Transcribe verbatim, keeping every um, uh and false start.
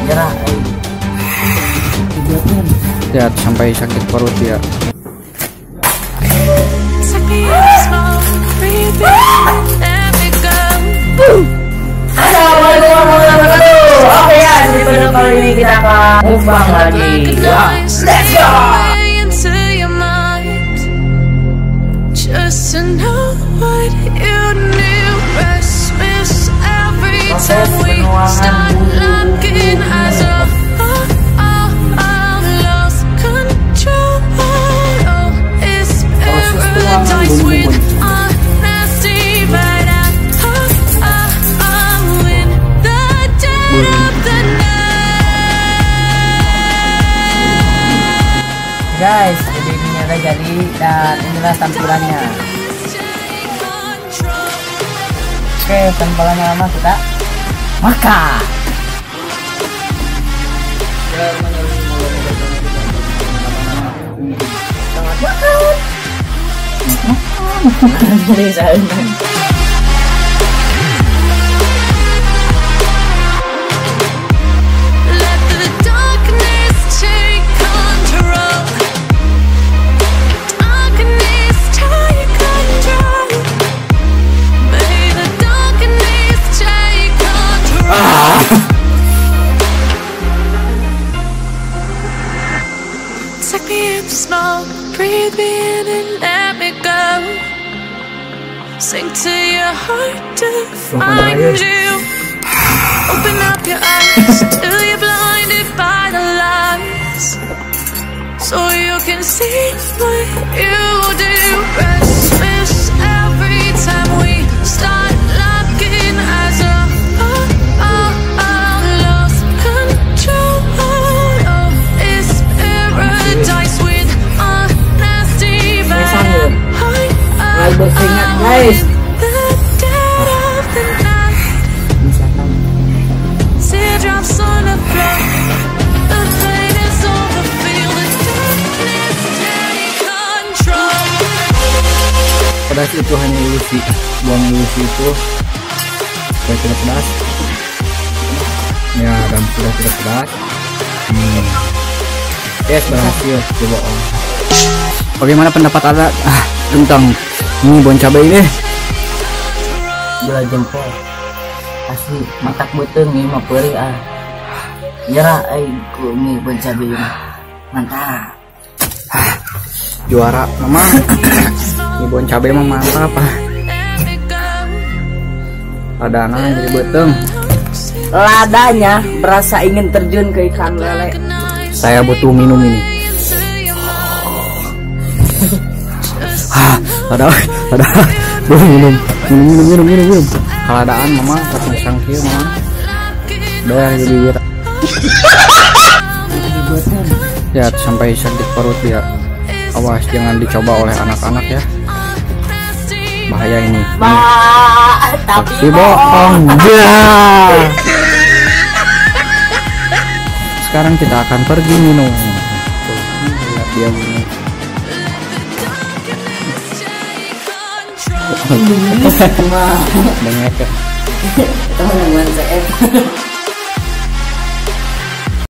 Nyerah. Lihat sampai sakit perut ya. Assalamualaikum warahmatullahi wabarakatuh. Oke ya, di video kali ini kita akan mukbang lagi. Ya, let's go. Just to know what you knew. Restless every time we start looking as a paradise with honesty, but I, I, I, I'm in the dead of the night. Guys, jadi ini udah jadi dan inilah tampilannya. Oke, tampilannya lama kita makan. Selamat makan. Jadi saya sing to your heart to find you. Open up your eyes till you're blinded by the lights, so you can see what you do. Restless every time we start looking as a oh, oh, oh, lost control. Oh, it's paradise with honesty, but I, I, berkeringat guys. Pedas itu hanya ilusi, buang ilusi itu supaya tidak pedas ya, dan sudah tidak pedas. hmm. Yes, berhasil dibohong. Bagaimana pendapat Anda ah, tentang ini bon cabai ini? Dua jempol asli matak beteng ini mah perih ah. Nyerah ai ku ini bon cabai ini mantap. ah, juara memang. Ini bon cabai emang mantap ah. Ladana jadi beteng. Ladanya berasa ingin terjun ke ikan lele. Saya butuh minum ini. Ah, ada ada belum minum minum minum minum minum minum. Keladaan mama tapi sangkir mama. Udah jadi bibir. Ya sampai sakit perut ya. Awas jangan dicoba oleh anak-anak ya. Bahaya ini. Ba, tapi bohong. Ya. Sekarang kita akan pergi minum. Tuh, lihat dia minum. Bengek. Bengek ya. Teman-teman saya